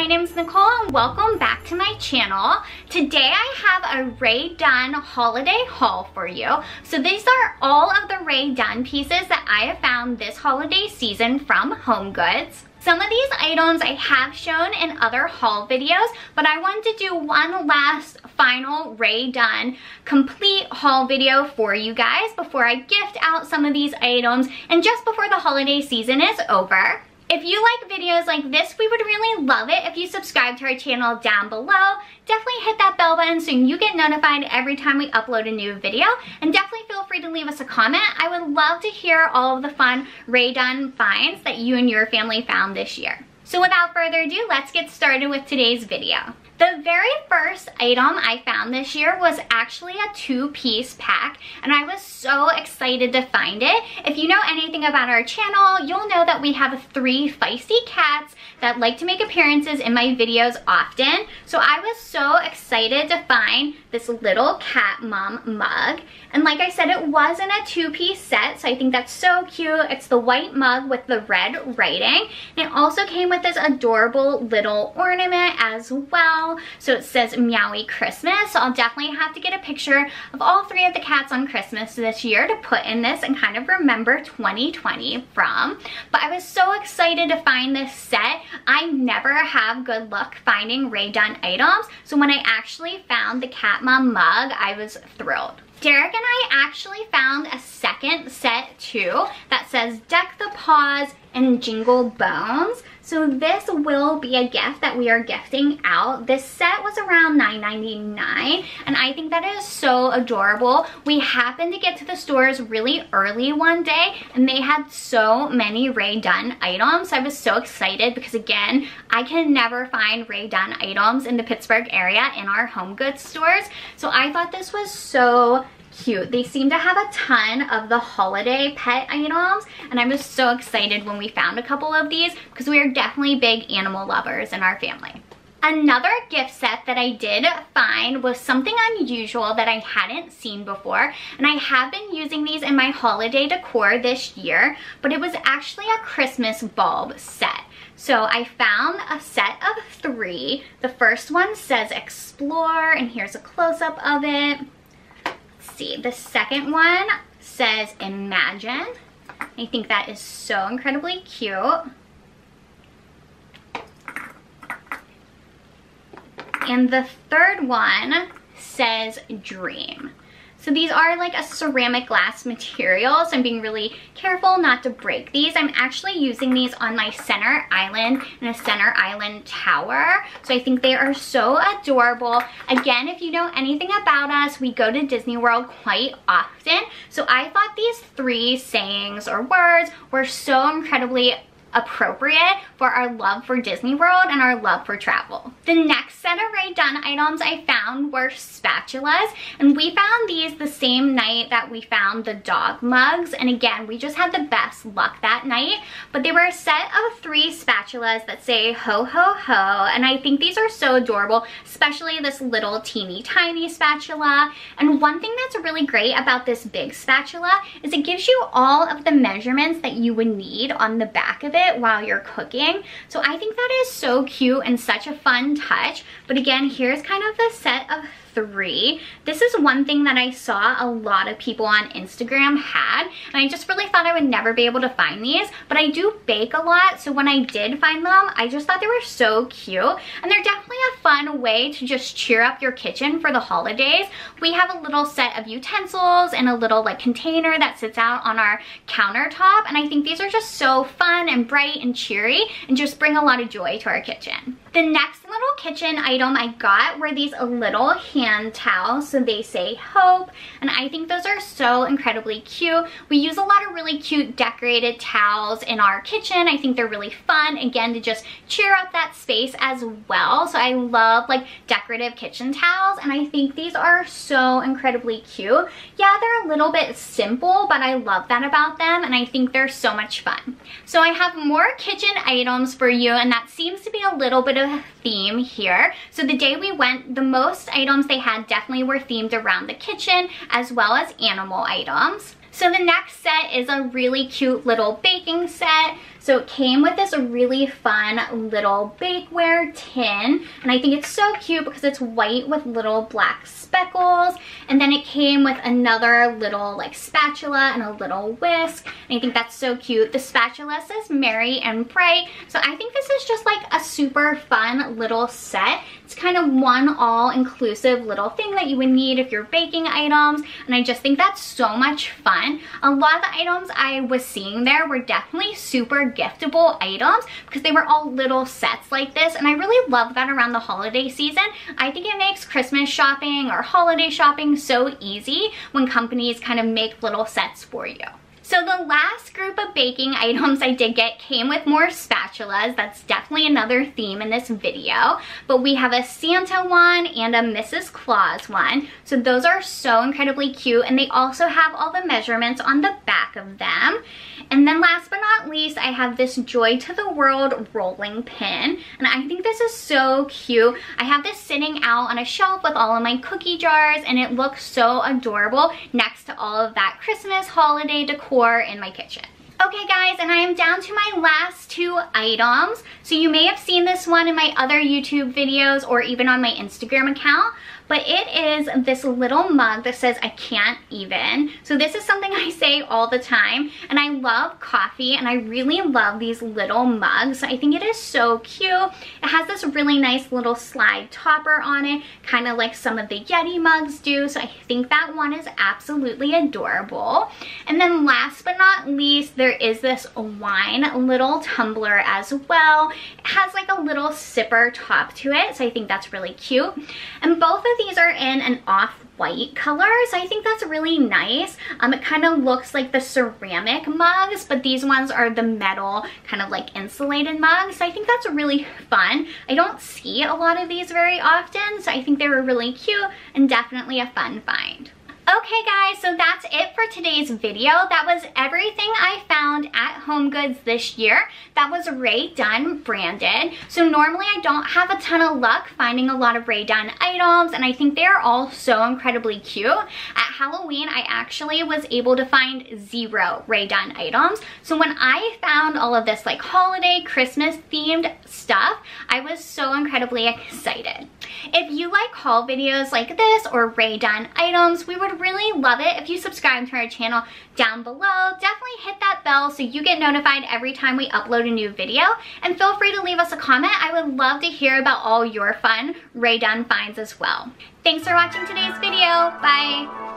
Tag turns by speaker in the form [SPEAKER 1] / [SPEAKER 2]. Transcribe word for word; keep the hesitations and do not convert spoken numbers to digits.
[SPEAKER 1] name is Nicole and welcome back to my channel. Today I have a Rae Dunn holiday haul for you. So these are all of the Rae Dunn pieces that I have found this holiday season from HomeGoods. Some of these items I have shown in other haul videos, but I wanted to do one last final Rae Dunn complete haul video for you guys before I gift out some of these items and just before the holiday season is over. If you like videos like this, we would really love it if you subscribe to our channel down below. Definitely hit that bell button so you get notified every time we upload a new video. And definitely feel free to leave us a comment. I would love to hear all of the fun Rae Dunn finds that you and your family found this year. So without further ado, let's get started with today's video. The very first item I found this year was actually a two-piece pack, and I was so excited to find it. If you know anything about our channel, you'll know that we have three feisty cats that like to make appearances in my videos often. So I was so excited to find this little cat mom mug. And like I said, it was in a two-piece set, so I think that's so cute. It's the white mug with the red writing. And it also came with this adorable little ornament as well. So it says Meowie Christmas. So I'll definitely have to get a picture of all three of the cats on Christmas this year to put in this and kind of remember twenty twenty from. But I was so excited to find this set. I never have good luck finding Rae Dunn items. So when I actually found the Cat Mom mug, I was thrilled. Derek and I actually found a second set too that says Deck the Paws and Jingle Bones. So this will be a gift that we are gifting out. This set was around nine ninety-nine, and I think that is so adorable. We happened to get to the stores really early one day and they had so many Rae Dunn items. I was so excited because again, I can never find Rae Dunn items in the Pittsburgh area in our HomeGoods stores. So I thought this was so cute. They seem to have a ton of the holiday pet items, and I was so excited when we found a couple of these because we are definitely big animal lovers in our family. Another gift set that I did find was something unusual that I hadn't seen before, and I have been using these in my holiday decor this year, but it was actually a Christmas bulb set. So I found a set of three. The first one says Explore, and here's a close-up of it. See, the second one says Imagine. I think that is so incredibly cute. And the third one says Dream. So these are like a ceramic glass material, so I'm being really careful not to break these. I'm actually using these on my center island in a center island tower. So I think they are so adorable. Again, if you know anything about us, we go to Disney World quite often. So I thought these three sayings or words were so incredibly appropriate for our love for Disney World and our love for travel. The next set of Rae Dunn items I found were spatulas, and we found these the same night that we found the dog mugs, and again, we just had the best luck that night. But they were a set of three spatulas that say ho ho ho, and I think these are so adorable, especially this little teeny tiny spatula. And one thing that's really great about this big spatula is it gives you all of the measurements that you would need on the back of it while you're cooking. So I think that is so cute and such a fun touch. But again, here's kind of the set of three. This is one thing that I saw a lot of people on Instagram had, and I just really thought I would never be able to find these, but I do bake a lot, so when I did find them, I just thought they were so cute, and they're definitely a fun way to just cheer up your kitchen for the holidays. We have a little set of utensils and a little like container that sits out on our countertop, and I think these are just so fun and bright and cheery and just bring a lot of joy to our kitchen. The next little kitchen item I got were these little hand towels. So they say hope, and I think those are so incredibly cute. We use a lot of really cute decorated towels in our kitchen. I think they're really fun, again, to just cheer up that space as well. So I love like decorative kitchen towels, and I think these are so incredibly cute. Yeah, they're a little bit simple, but I love that about them, and I think they're so much fun. So I have more kitchen items for you, and that seems to be a little bit of a theme here. So the day we went, the most items they had definitely were themed around the kitchen as well as animal items. So the next set is a really cute little baking set. So it came with this really fun little bakeware tin, and I think it's so cute because it's white with little black speckles, and then it came with another little like spatula and a little whisk, and I think that's so cute. The spatula says merry and bright, so I think this is just like a super fun little set. It's kind of one all-inclusive little thing that you would need if you're baking items, and I just think that's so much fun. A lot of the items I was seeing there were definitely super giftable items because they were all little sets like this, and I really love that around the holiday season. I think it makes Christmas shopping or holiday shopping so easy when companies kind of make little sets for you. So the last group of baking items I did get came with more spatulas. That's definitely another theme in this video. But we have a Santa one and a Missus Claus one. So those are so incredibly cute, and they also have all the measurements on the back of them. And then last but not least, I have this Joy to the World rolling pin. And I think this is so cute. I have this sitting out on a shelf with all of my cookie jars, and it looks so adorable next to all of that Christmas holiday decor in my kitchen. Okay guys, and I am down to my last two items. So you may have seen this one in my other YouTube videos or even on my Instagram account, but it is this little mug that says I can't even. So this is something I say all the time, and I love coffee and I really love these little mugs. I think it is so cute. It has this really nice little slide topper on it, kind of like some of the Yeti mugs do. So I think that one is absolutely adorable. And then last but not least, there is this wine little tumbler as well. It has like a little sipper top to it, so I think that's really cute. And both of these are in an off-white color, so I think that's really nice. Um, it kind of looks like the ceramic mugs, but these ones are the metal kind of like insulated mugs, so I think that's really fun. I don't see a lot of these very often, so I think they were really cute and definitely a fun find. Okay guys, so that's it for today's video. That was everything I found at HomeGoods this year that was Rae Dunn branded. So normally I don't have a ton of luck finding a lot of Rae Dunn items, and I think they are all so incredibly cute. At Halloween, I actually was able to find zero Rae Dunn items. So when I found all of this like holiday, Christmas themed stuff, I was so incredibly excited. If you like haul videos like this or Rae Dunn items, we would really love it if you subscribe to our channel down below. Definitely hit that bell so you get notified every time we upload a new video, and feel free to leave us a comment. I would love to hear about all your fun Rae Dunn finds as well. Thanks for watching today's video. Bye!